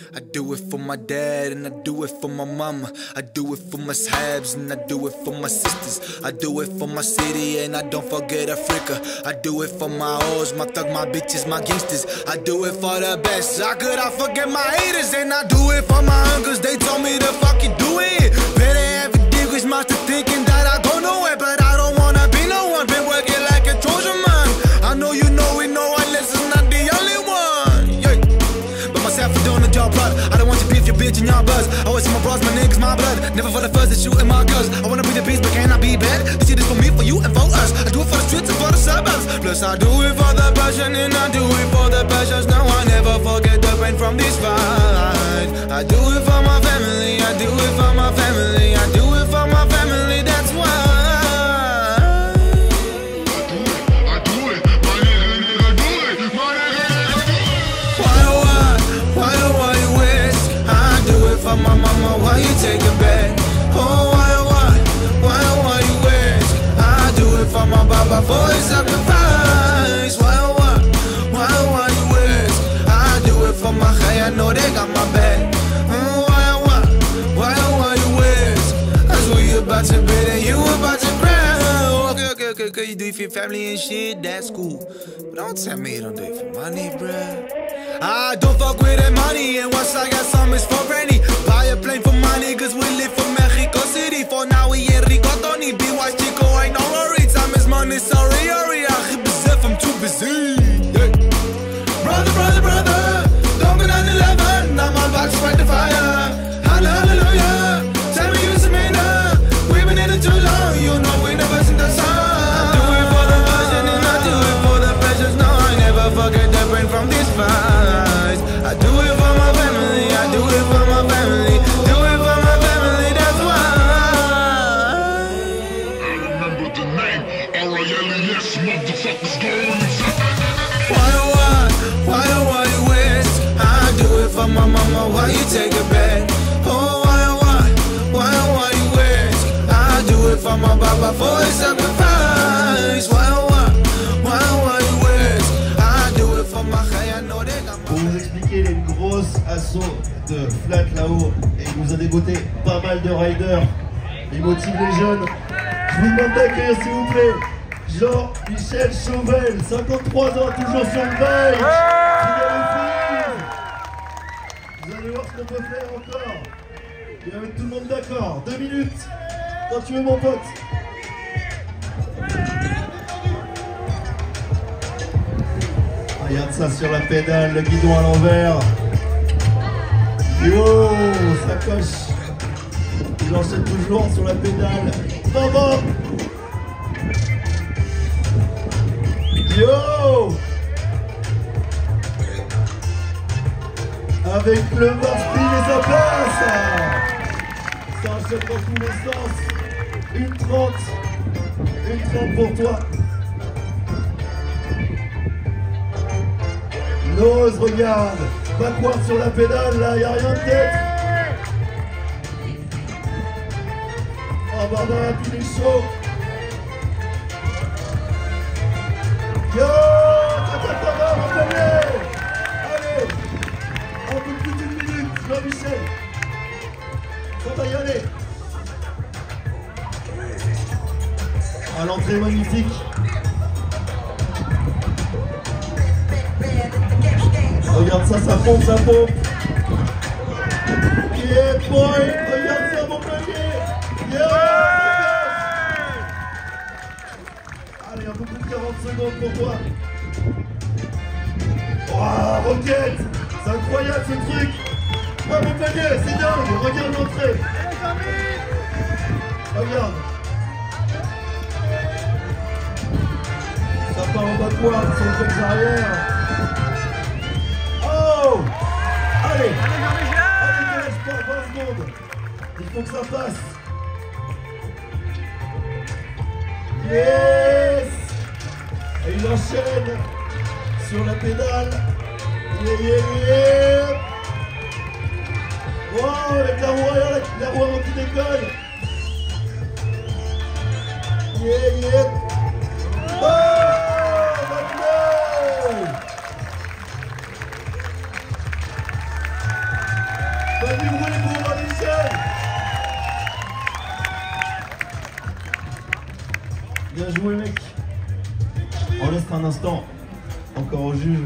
I do it for my dad and I do it for my mama. I do it for my sahabs and I do it for my sisters. I do it for my city and I don't forget Africa. I do it for my hoes, my thug, my bitches, my gangsters. I do it for the best. How could I forget my haters? And I do it for my uncles. They told me to fucking do it. Better have a dig with master thinking that I go nowhere, but I don't wanna be no one. Been working like a Trojan man. I know you know it, no unless it's not the only one. Yeah. But myself for doing the job, blood. I don't want your beef, your bitch, and your buzz. I always see my bros, my niggas, my blood. Never for the first that shooting my girls. I wanna be the beast, but can I be bad? This shit is for me, for you, and for us. I do it for the streets and for the suburbs. Plus I do it for the passion and I do it for the passions. No, I never forget the pain from this fight. I do it for my family, I do it for my family, I do it for my family, that's why. For my mama, why you take it back? Oh, why you wish? I do it for my baba, for his sacrifice. Why you wish? I do it for my khay, I know they got my back. Oh, why you wish? That's what you about to be, and you about to cry. Okay, you do it for your family and shit, that's cool. But don't tell me you don't do it for money, bruh. I don't fuck with that money, and once I got some, it's for granny. Buy a plane for my niggas, we live for Mexico City. For now we in Rico, Tony, BY Chico, ain't no worry. Time is money, sorry, I'm too busy. Yeah. Brother, don't go down 11. I'm on about to fight the fire. Hallelujah, tell me you some man. We've been in it too long, you know we never seen the sun. I do it for the passion and I do it for the pleasures. No, I never forget the pain from this fight. I do it for my family, I do it for my family, do it for my family, that's why. I remember the name, R-I-L-E-S, motherfuckers going. Why you wish? I do it for my mama, why you take it back? Oh, why you wish? I do it for my baba, for his sacrifice. Why you wish? I do it for my khay, I know they got my. Pour vous expliquer, il y a une grosse assaut de flat là-haut et il nous a dégoté pas mal de riders. Il motive les jeunes. Je vous demande d'accueillir s'il vous plaît Jean-Michel Chauvel, 53 ans, toujours sur le bike. Vous allez voir ce qu'on peut faire encore. Et avec tout le monde d'accord. 2 minutes. Quand tu veux mon pote. Regarde ça sur la pédale, le guidon à l'envers. Yo, ça coche. Il enchaîne toujours sur la pédale. Bam. Yo. Avec le morphine et sa place. Ça enchaîne dans tous les sens. Une 30 pour toi. Nose, regarde, backward sur la pédale, là, y'a rien de tête. Oh, Barbara, tu es chaud. Yo, tata, mon premier. Allez, un peu plus d'une minute, Jean-Michel. On va y aller. Ah, l'entrée magnifique. Regarde ça, ça pompe. Yeah, boy, regarde ça, mon premier. Yeah. Allez, un peu plus de 40 secondes pour toi. Oh, roquette. C'est incroyable ce truc. Ouais, mon premier, c'est dingue. Regarde l'entrée. Regarde. Ça part en backward sur le côté arrière. Oh! Allez, ne laisse pas 20 secondes. Il faut que ça passe. Yes! Et il enchaîne sur la pédale. Yeah. Wow, avec la roue arrière, la roue avant qui décolle. Yeah. Oh, maintenant! Bien joué, mec. On laisse un instant encore au juge.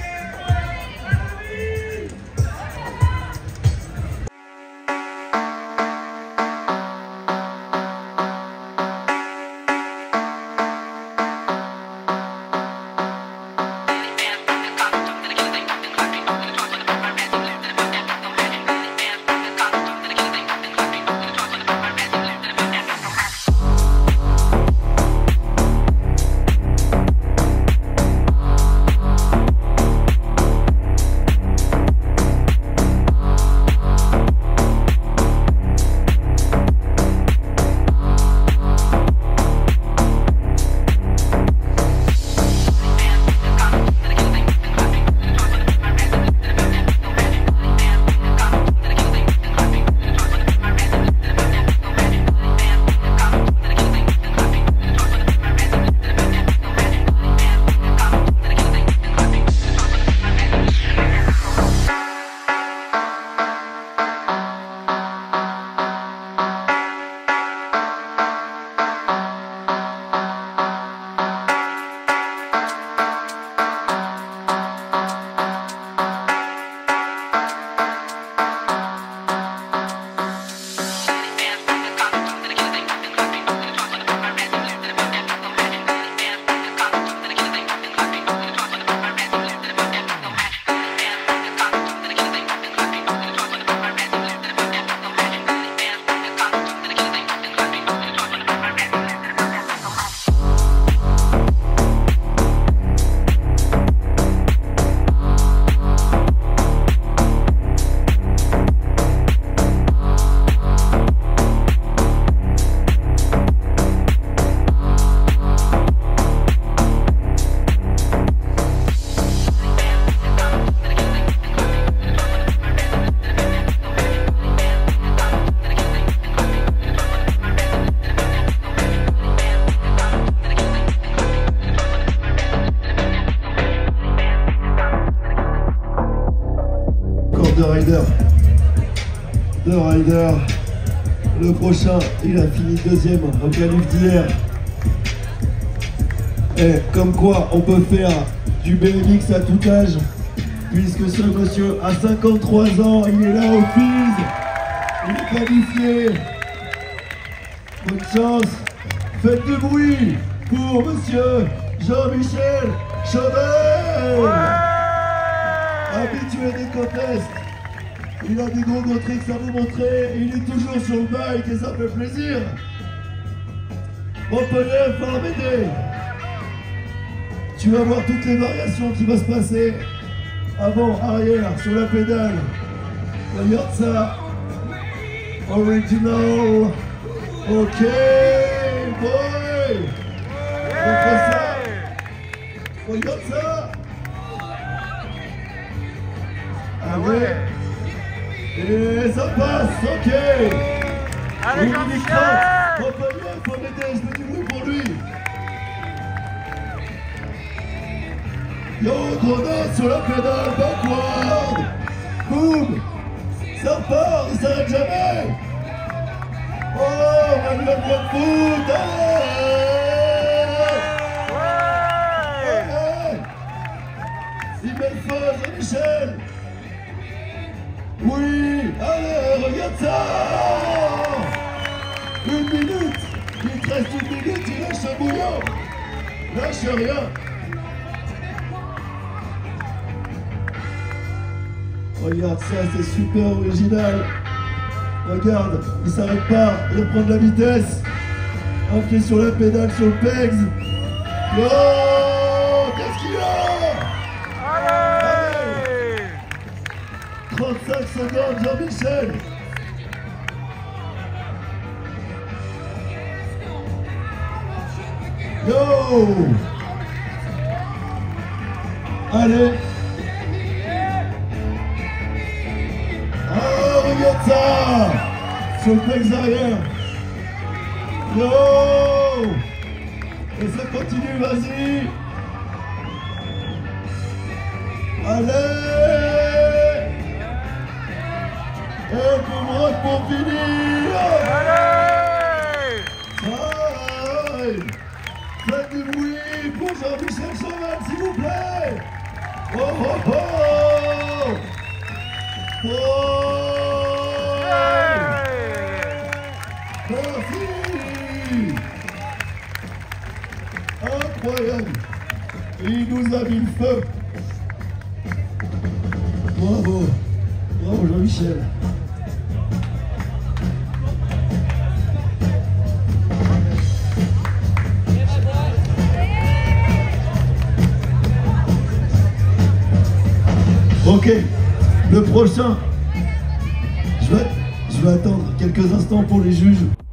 Deux riders. Le prochain, il a fini deuxième au qualif d'hier. Et comme quoi, on peut faire du BMX à tout âge, puisque ce monsieur a 53 ans, il est là au FIS, il est qualifié. Bonne chance. Faites du bruit pour monsieur Jean-Michel Chauvel, habitué des contests. Il a des gros tricks à vous montrer, il est toujours sur le bike et ça fait plaisir. Montpellier, Farmédé. Tu vas voir toutes les variations qui vont se passer. Avant, arrière, sur la pédale. Regarde ça. Original. Ok, boy. Montre ça. Regarde ça. Allez. Et ça passe, ok. Allez, Jean-Michel. Montpellier, Farmédé, je fais du bruit pour lui. Yo, grenade sur la pédale, backward. Boum. Ça repart, il s'arrête jamais. Oh, manuel de foot. Ouais. Il met le feu, Jean-Michel. Oui, allez, regarde ça. 1 minute. Il te reste 1 minute, il lâche un bouillon. Lâche rien. Regarde ça, c'est super original. Regarde, il s'arrête pas, il prend de la vitesse. Un pied sur la pédale, sur le pegs. Oh, qu'est-ce qu'il a? Allez. 35 secondes, Jean-Michel. Yo. Allez. Regarde ça. Sur le pegs arrière. Yo. Et ça continue, vas-y. Allez. Et pour pour finir. Allez. Allez. pour Jean-Michel Chauvel, s'il vous plaît. Oh oh oh. Oh. Merci. Incroyable. Il nous a mis le feu. Bravo. Bravo Jean-Michel. Ok, le prochain, je vais attendre quelques instants pour les juges.